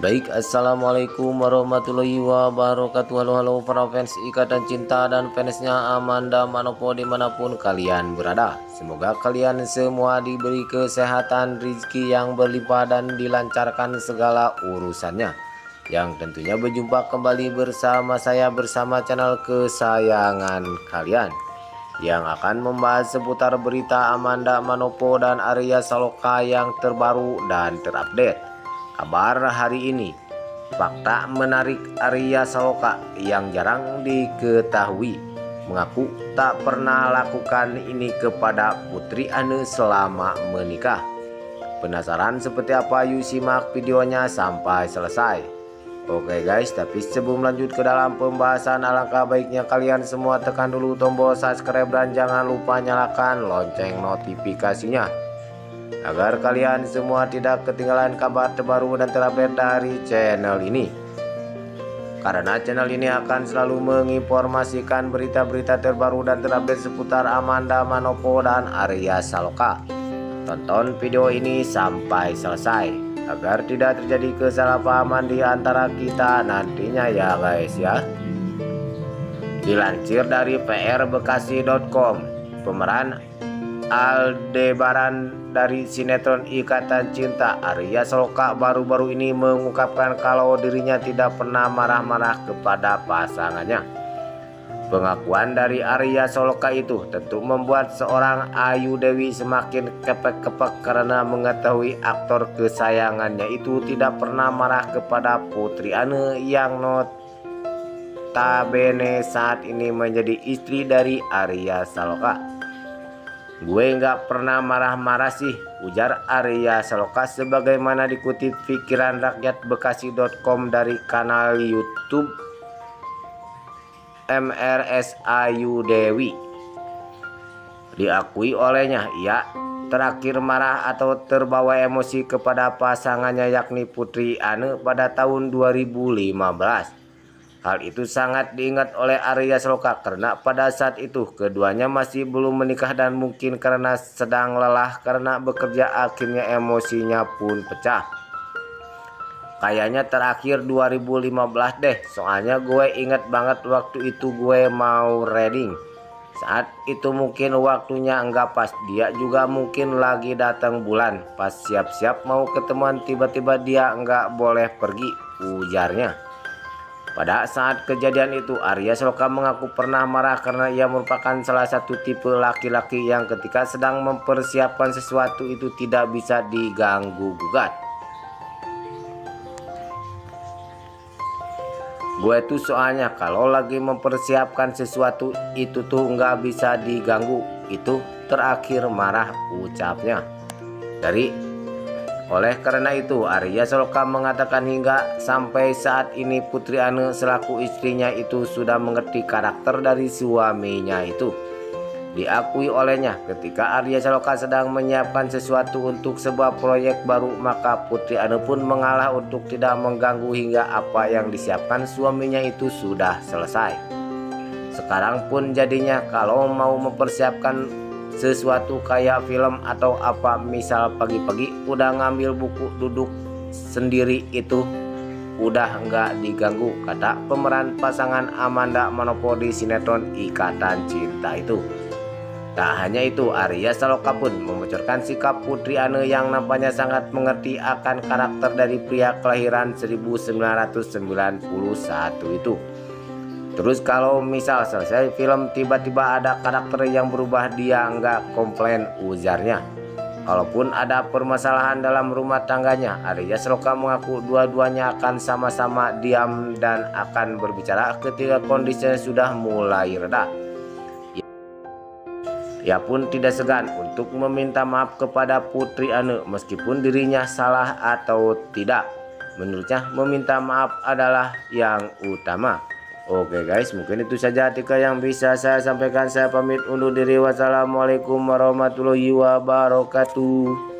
Baik, assalamualaikum warahmatullahi wabarakatuh. Halo para fans Ikatan Cinta dan fansnya Amanda Manopo dimanapun kalian berada. Semoga kalian semua diberi kesehatan, rezeki yang berlimpah dan dilancarkan segala urusannya. Yang tentunya berjumpa kembali bersama saya bersama channel kesayangan kalian, yang akan membahas seputar berita Amanda Manopo dan Arya Saloka yang terbaru dan terupdate. Kabar hari ini, fakta menarik Arya Saloka yang jarang diketahui, mengaku tak pernah lakukan ini kepada Putri Ane selama menikah. Penasaran seperti apa? Yuk simak videonya sampai selesai. Oke guys, tapi sebelum lanjut ke dalam pembahasan, alangkah baiknya kalian semua tekan dulu tombol subscribe dan jangan lupa nyalakan lonceng notifikasinya, agar kalian semua tidak ketinggalan kabar terbaru dan terupdate dari channel ini. Karena channel ini akan selalu menginformasikan berita-berita terbaru dan terupdate seputar Amanda Manopo dan Arya Saloka. Tonton video ini sampai selesai agar tidak terjadi kesalahpahaman di antara kita nantinya ya guys ya. Dilansir dari prbekasi.com, pemeran Aldebaran dari sinetron Ikatan Cinta Arya Saloka baru-baru ini mengungkapkan kalau dirinya tidak pernah marah-marah kepada pasangannya. Pengakuan dari Arya Saloka itu tentu membuat seorang Ayu Dewi semakin kepek-kepek karena mengetahui aktor kesayangannya itu tidak pernah marah kepada Putri Ane yang notabene saat ini menjadi istri dari Arya Saloka. "Gue nggak pernah marah-marah sih," ujar Arya Saloka sebagaimana dikutip pikiran rakyat bekasi.com dari kanal YouTube MRS Ayu Dewi. Diakui olehnya, ia terakhir marah atau terbawa emosi kepada pasangannya yakni Putri Ane pada tahun 2015. Hal itu sangat diingat oleh Arya Saloka karena pada saat itu keduanya masih belum menikah dan mungkin karena sedang lelah karena bekerja akhirnya emosinya pun pecah. "Kayaknya terakhir 2015 deh, soalnya gue inget banget waktu itu gue mau reading. Saat itu mungkin waktunya enggak pas, dia juga mungkin lagi datang bulan. Pas siap-siap mau ketemuan tiba-tiba dia enggak boleh pergi," ujarnya. Pada saat kejadian itu, Arya Saloka mengaku pernah marah karena ia merupakan salah satu tipe laki-laki yang ketika sedang mempersiapkan sesuatu itu tidak bisa diganggu-gugat. "Gue tuh soalnya kalau lagi mempersiapkan sesuatu itu tuh nggak bisa diganggu, itu terakhir marah," ucapnya. Oleh karena itu, Arya Saloka mengatakan hingga sampai saat ini Putri Ane selaku istrinya itu sudah mengerti karakter dari suaminya itu. Diakui olehnya, ketika Arya Saloka sedang menyiapkan sesuatu untuk sebuah proyek baru, maka Putri Ane pun mengalah untuk tidak mengganggu hingga apa yang disiapkan suaminya itu sudah selesai. Sekarang pun jadinya kalau mau mempersiapkan sesuatu kayak film atau apa, misal pagi-pagi udah ngambil buku duduk sendiri itu udah nggak diganggu, kata pemeran pasangan Amanda Manopo di sinetron Ikatan Cinta itu. Tak hanya itu, Arya Saloka pun membocorkan sikap Putri Ane yang nampaknya sangat mengerti akan karakter dari pria kelahiran 1991 itu. Terus kalau misal selesai film tiba-tiba ada karakter yang berubah, dia nggak komplain, ujarnya. Kalaupun ada permasalahan dalam rumah tangganya, Arya Saloka mengaku dua-duanya akan sama-sama diam dan akan berbicara ketika kondisinya sudah mulai reda. Ia pun tidak segan untuk meminta maaf kepada Putri Ane meskipun dirinya salah atau tidak. Menurutnya meminta maaf adalah yang utama. Oke guys, mungkin itu saja artikel yang bisa saya sampaikan. Saya pamit undur diri. Wassalamualaikum warahmatullahi wabarakatuh.